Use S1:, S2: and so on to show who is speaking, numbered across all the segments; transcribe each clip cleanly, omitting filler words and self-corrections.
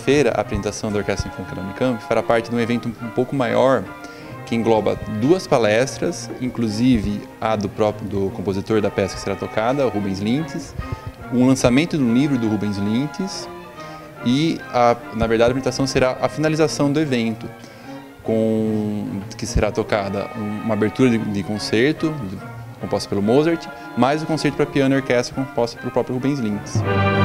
S1: quinta-feira, a apresentação da Orquestra Sinfônica da Unicamp fará parte de um evento um pouco maior, que engloba 2 palestras, inclusive a do compositor da peça que será tocada, o Rubens Lintz, um lançamento do livro do Rubens Lintz e, na verdade, a apresentação será a finalização do evento, que será tocada uma abertura de concerto, composta pelo Mozart, mais o concerto para piano e orquestra composto pelo próprio Rubens Lintz.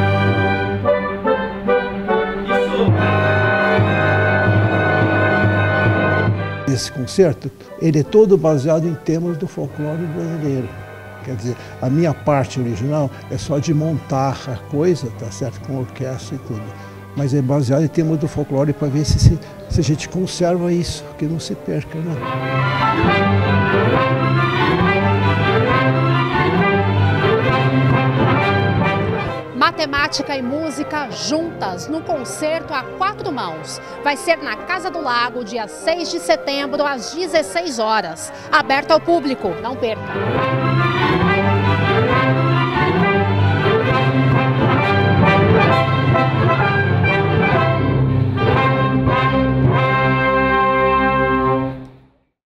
S2: Esse concerto, ele é todo baseado em temas do folclore brasileiro. Quer dizer, a minha parte original é só de montar a coisa, tá certo, com orquestra e tudo. Mas é baseado em temas do folclore para ver se a gente conserva isso, que não se perca, né?
S3: Matemática e música juntas num concerto a 4 mãos. Vai ser na Casa do Lago, dia 6 de setembro, às 16 horas. Aberto ao público, não perca!